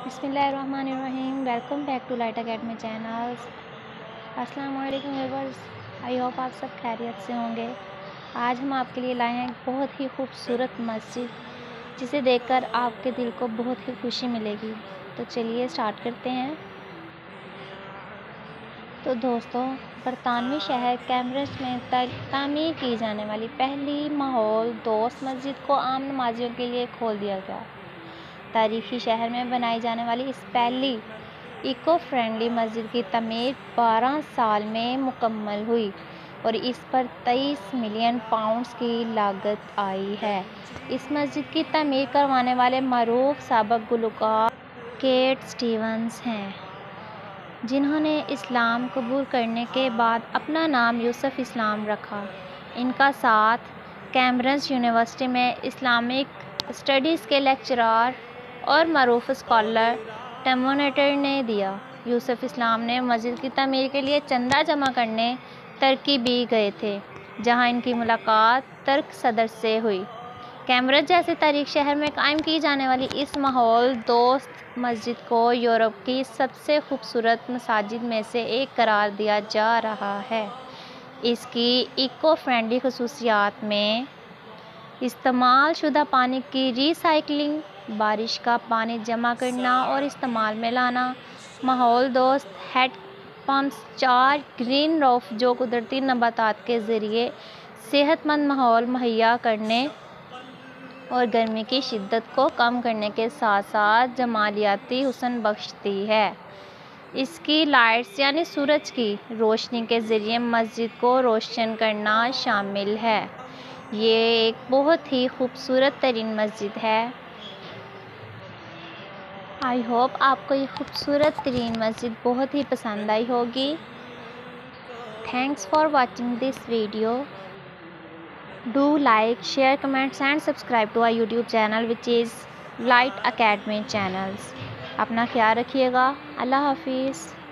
बिस्मिल्लाहिर्रहमानिर्रहीम। Welcome back to Light Academy channels. अस्सलाम वालेकुम व्यूअर्स, आई होप आप सब खैरियत से होंगे। आज हम आपके लिए लाए हैं एक बहुत ही खूबसूरत मस्जिद, जिसे देखकर आपके दिल को बहुत ही खुशी मिलेगी। तो चलिए स्टार्ट करते हैं। तो दोस्तों, बरतानवी शहर कैम्ब्रिज में तामीर की जाने वाली पहली माहौल दोस्त मस्जिद को आम नमाजियों के लिए खोल दिया गया। तारीखी शहर में बनाई जाने वाली इस पहली इको फ्रेंडली मस्जिद की तमीर 12 साल में मुकम्मल हुई और इस पर 23 मिलियन पाउंड्स की लागत आई है। इस मस्जिद की तमीर करवाने वाले मरूफ साबिक गुलकार केट स्टीवंस हैं, जिन्होंने इस्लाम कबूल करने के बाद अपना नाम यूसुफ इस्लाम रखा। इनका साथ कैम्ब्रिज यूनिवर्सिटी में इस्लामिक स्टडीज़ के लेक्चरर और मरूफ स्कॉलर टर्मोनेटर ने दिया। यूसुफ इस्लाम ने मस्जिद की तमीर के लिए चंदा जमा करने तुर्की भी गए थे, जहां इनकी मुलाकात तुर्क सदर से हुई। कैम्ब्रिज जैसे तारीख शहर में कायम की जाने वाली इस माहौल दोस्त मस्जिद को यूरोप की सबसे खूबसूरत मसाजिद में से एक करार दिया जा रहा है। इसकी इको फ्रेंडली खसूसियात में इस्तेमाल शुदा पानी की रीसाइक्लिंग, बारिश का पानी जमा करना और इस्तेमाल में लाना, माहौल दोस्त हेड पम्प्स, 4 ग्रीन रूफ जो कुदरती नबातात के ज़रिए सेहतमंद माहौल मुहैया करने और गर्मी की शिद्दत को कम करने के साथ साथ जमालियाती हुस्न बख्शती है। इसकी लाइट्स यानी सूरज की रोशनी के ज़रिए मस्जिद को रोशन करना शामिल है। ये एक बहुत ही खूबसूरत तरीन मस्जिद है। आई होप आपको ये खूबसूरत तरीन मस्जिद बहुत ही पसंद आई होगी। Thanks for watching this video. Do like, share, comments and subscribe to our YouTube channel which is Light Academy channels. अपना ख्याल रखिएगा। अल्लाह हाफिज़।